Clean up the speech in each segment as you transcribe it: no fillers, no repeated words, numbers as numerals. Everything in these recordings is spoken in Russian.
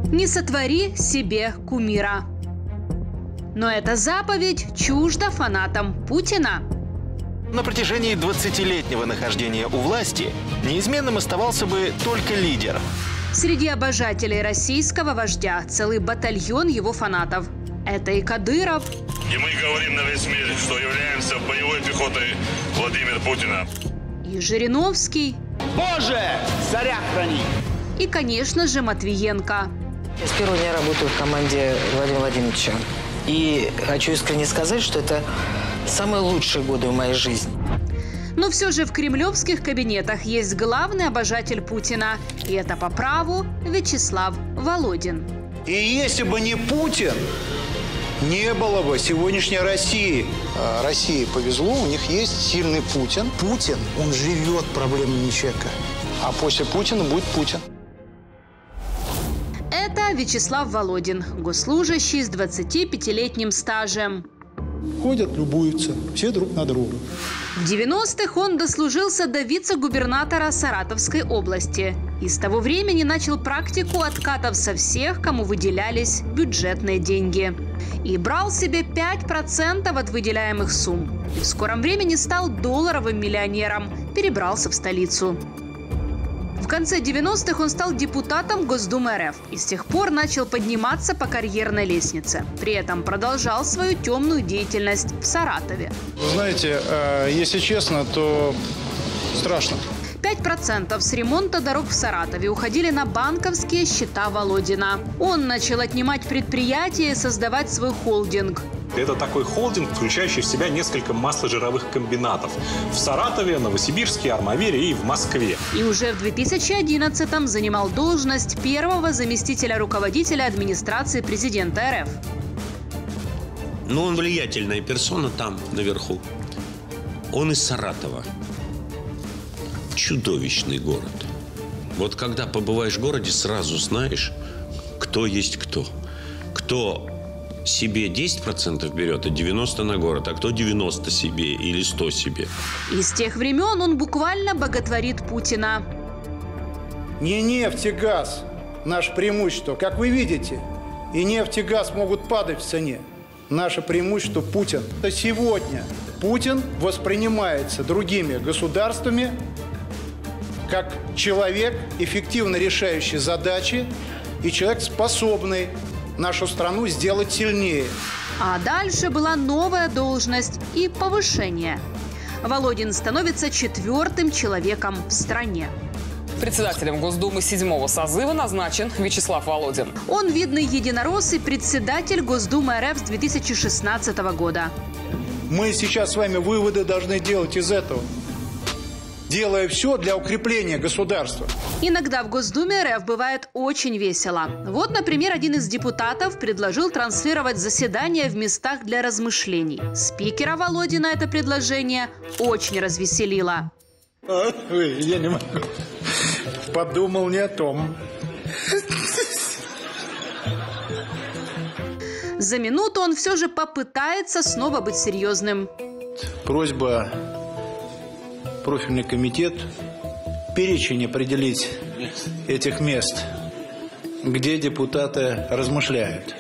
Не сотвори себе кумира. Но эта заповедь чужда фанатам Путина. На протяжении 20-летнего нахождения у власти неизменным оставался бы только лидер. Среди обожателей российского вождя целый батальон его фанатов. Это и Кадыров. И мы говорим на весь мир, что являемся боевой пехотой Владимира Путина. И Жириновский. Боже, царя храни! И, конечно же, Матвиенко. Я с первого дня работаю в команде Владимира Владимировича. И хочу искренне сказать, что это самые лучшие годы в моей жизни. Но все же в кремлевских кабинетах есть главный обожатель Путина. И это по праву Вячеслав Володин. И если бы не Путин, не было бы сегодняшней России. России повезло, у них есть сильный Путин. Путин, он живет проблемами человека. А после Путина будет Путин. Это Вячеслав Володин, госслужащий с 25-летним стажем. Ходят, любуются, все друг на друга. В 90-х он дослужился до вице-губернатора Саратовской области. И с того времени начал практику откатов со всех, кому выделялись бюджетные деньги. И брал себе 5% от выделяемых сумм. И в скором времени стал долларовым миллионером, перебрался в столицу. В конце 90-х он стал депутатом Госдумы РФ и с тех пор начал подниматься по карьерной лестнице. При этом продолжал свою темную деятельность в Саратове. Вы знаете, если честно, то страшно. 5% с ремонта дорог в Саратове уходили на банковские счета Володина. Он начал отнимать предприятия и создавать свой холдинг. Это такой холдинг, включающий в себя несколько масложировых комбинатов в Саратове, Новосибирске, Армавире и в Москве. И уже в 2011-м занимал должность первого заместителя руководителя администрации президента РФ. Но он влиятельная персона там, наверху. Он из Саратова. Чудовищный город. Вот когда побываешь в городе, сразу знаешь, кто есть кто. Кто себе 10% берет, а 90% на город, а кто 90% себе или 100% себе. И с тех времен он буквально боготворит Путина. Не нефть и газ – наше преимущество. Как вы видите, и нефть и газ могут падать в цене. Наше преимущество – Путин. Сегодня Путин воспринимается другими государствами как человек, эффективно решающий задачи, и человек, способный нашу страну сделать сильнее. А дальше была новая должность и повышение. Володин становится 4-м человеком в стране. Председателем Госдумы 7-го созыва назначен Вячеслав Володин. Он видный единорос и председатель Госдумы РФ с 2016 года. Мы сейчас с вами выводы должны делать из этого, делая все для укрепления государства. Иногда в Госдуме РФ бывает очень весело. Вот, например, один из депутатов предложил транслировать заседания в местах для размышлений. Спикера Володина это предложение очень развеселило. Я не могу. Подумал не о том. За минуту он все же попытается снова быть серьезным. Просьба профильный комитет перечень определить этих мест, где депутаты размышляют.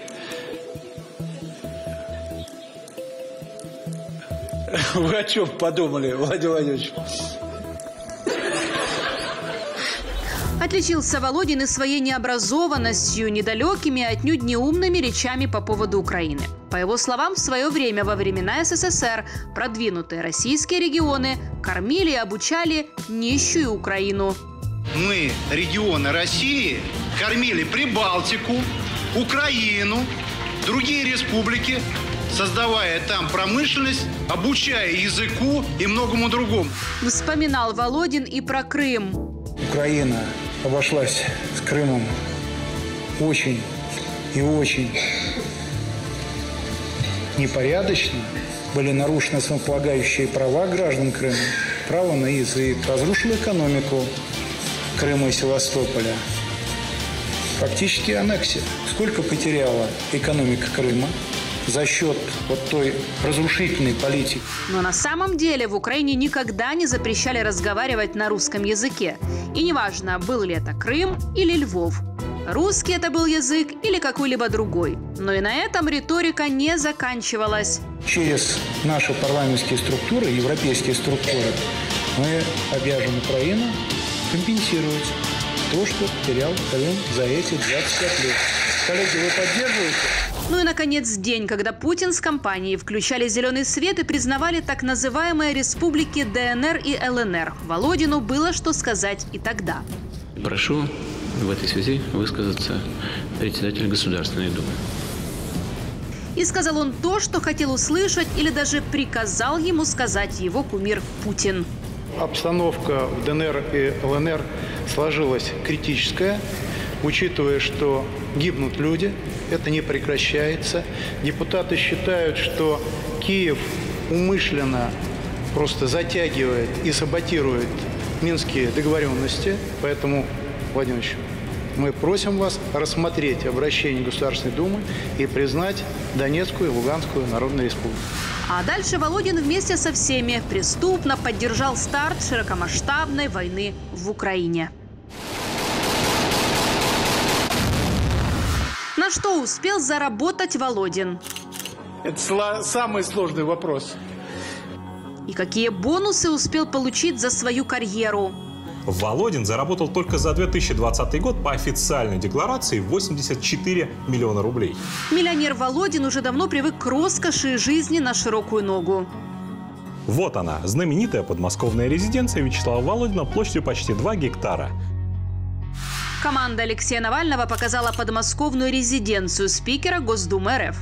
Вы о чем подумали, Владимир Владимирович? Отличился Володин и своей необразованностью, недалекими, отнюдь не умными речами по поводу Украины. По его словам, в свое время, во времена СССР, продвинутые российские регионы кормили и обучали нищую Украину. Мы, регионы России, кормили Прибалтику, Украину, другие республики, создавая там промышленность, обучая языку и многому другому. Вспоминал Володин и про Крым. Украина обошлась с Крымом очень и очень непорядочно. Были нарушены основополагающие права граждан Крыма, право на язык, разрушила экономику Крыма и Севастополя. Фактически аннексия. Сколько потеряла экономика Крыма за счет вот той разрушительной политики? Но на самом деле в Украине никогда не запрещали разговаривать на русском языке. И неважно, был ли это Крым или Львов. русский это был язык или какой-либо другой. Но и на этом риторика не заканчивалась. Через наши парламентские структуры, европейские структуры, мы обяжем Украину компенсировать то, что потерял Крым за эти 25 лет. Коллеги, вы поддерживаете? Ну и, наконец, день, когда Путин с компанией включали зеленый свет и признавали так называемые республики ДНР и ЛНР. Володину было что сказать и тогда. Прошу в этой связи высказаться председатель Государственной Думы. И сказал он то, что хотел услышать, или даже приказал ему сказать его кумир Путин. Обстановка в ДНР и ЛНР сложилась критическая, учитывая, что гибнут люди, это не прекращается. Депутаты считают, что Киев умышленно просто затягивает и саботирует минские договоренности. Поэтому, Владимир Ильич, мы просим вас рассмотреть обращение Государственной Думы и признать Донецкую и Луганскую Народные Республики. А дальше Володин вместе со всеми преступно поддержал старт широкомасштабной войны в Украине. На что успел заработать Володин? Это самый сложный вопрос. И какие бонусы успел получить за свою карьеру? Володин заработал только за 2020 год по официальной декларации 84 миллиона рублей. Миллионер Володин уже давно привык к роскоши жизни на широкую ногу. Вот она, знаменитая подмосковная резиденция Вячеслава Володина площадью почти 2 гектара. Команда Алексея Навального показала подмосковную резиденцию спикера Госдумы РФ.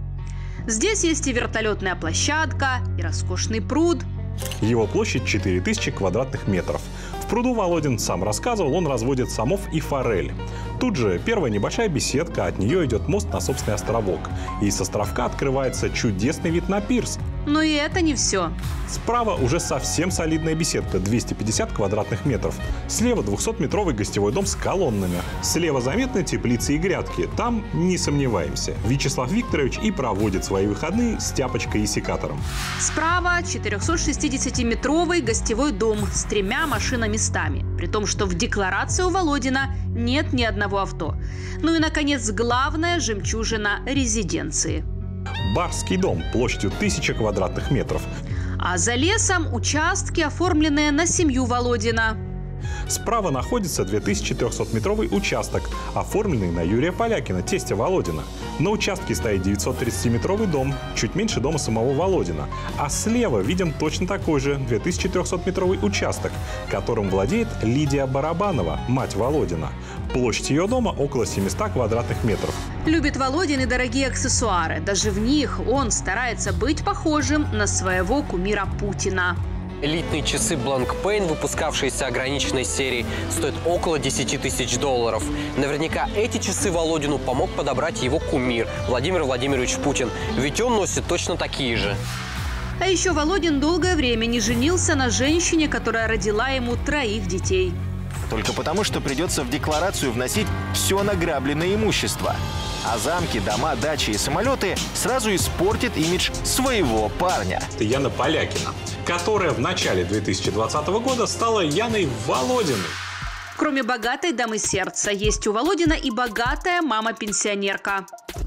Здесь есть и вертолетная площадка, и роскошный пруд. Его площадь 4000 квадратных метров. В пруду Володин сам рассказывал, он разводит самов и форель. Тут же первая небольшая беседка, от нее идет мост на собственный островок. И с островка открывается чудесный вид на пирс. Но и это не все. Справа уже совсем солидная беседка, 250 квадратных метров. Слева 200-метровый гостевой дом с колоннами. Слева заметны теплицы и грядки. Там, не сомневаемся, Вячеслав Викторович и проводит свои выходные с тяпочкой и секатором. Справа 460-метровый гостевой дом с 3 машиноместами. При том, что в декларации у Володина нет ни одного авто. Ну и, наконец, главная жемчужина резиденции. Барский дом площадью 1000 квадратных метров. А за лесом участки, оформленные на семью Володина. Справа находится 2300-метровый участок, оформленный на Юрия Полякина, тестя Володина. На участке стоит 930-метровый дом, чуть меньше дома самого Володина. А слева видим точно такой же 2300-метровый участок, которым владеет Лидия Барабанова, мать Володина. Площадь ее дома около 700 квадратных метров. Любит Володин и дорогие аксессуары. Даже в них он старается быть похожим на своего кумира Путина. Элитные часы Blank Pain, выпускавшиеся ограниченной серией, стоят около 10 тысяч долларов. Наверняка эти часы Володину помог подобрать его кумир Владимир Владимирович Путин, ведь он носит точно такие же. А еще Володин долгое время не женился на женщине, которая родила ему 3 детей. Только потому, что придется в декларацию вносить все награбленное имущество. А замки, дома, дачи и самолеты сразу испортит имидж своего парня. Это Яна Полякина, которая в начале 2020 года стала Яной Володиной. Кроме богатой дамы сердца, есть у Володина и богатая мама-пенсионерка.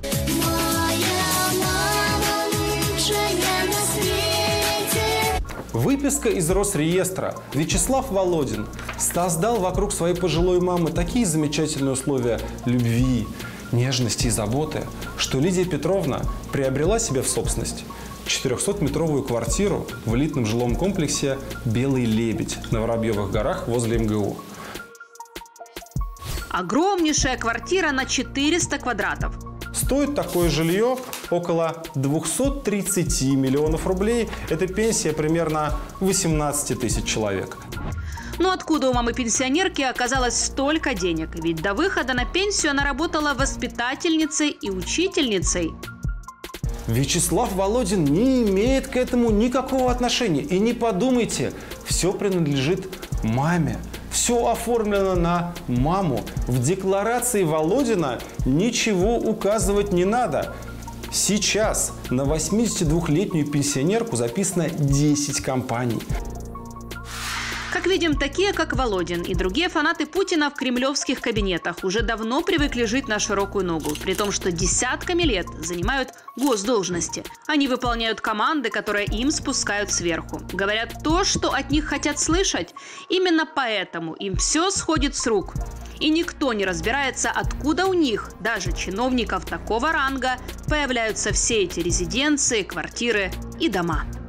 Выписка из Росреестра. Вячеслав Володин создал вокруг своей пожилой мамы такие замечательные условия любви, нежности и заботы, что Лидия Петровна приобрела себе в собственность 400-метровую квартиру в элитном жилом комплексе «Белый лебедь» на Воробьевых горах возле МГУ. Огромнейшая квартира на 400 квадратов. Стоит такое жилье около 230 миллионов рублей. Это пенсия примерно 18 тысяч человек. Но откуда у мамы-пенсионерки оказалось столько денег? Ведь до выхода на пенсию она работала воспитательницей и учительницей. Вячеслав Володин не имеет к этому никакого отношения. И не подумайте, все принадлежит маме. Все оформлено на маму. В декларации Володина ничего указывать не надо. Сейчас на 82-летнюю пенсионерку записано 10 компаний. Как видим, такие, как Володин и другие фанаты Путина в кремлевских кабинетах уже давно привыкли жить на широкую ногу, при том, что десятками лет занимают госдолжности. Они выполняют команды, которые им спускают сверху. Говорят то, что от них хотят слышать. Именно поэтому им все сходит с рук. И никто не разбирается, откуда у них, даже чиновников такого ранга, появляются все эти резиденции, квартиры и дома.